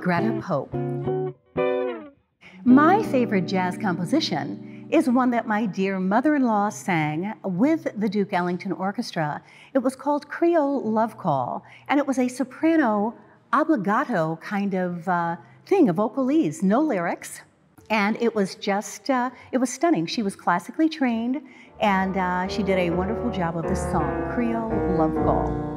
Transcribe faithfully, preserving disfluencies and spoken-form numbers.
Greta Pope. My favorite jazz composition is one that my dear mother-in-law sang with the Duke Ellington Orchestra. It was called Creole Love Call, and it was a soprano obligato kind of uh, thing, a vocalese, no lyrics. And it was just, uh, it was stunning. She was classically trained, and uh, she did a wonderful job of this song, Creole Love Call.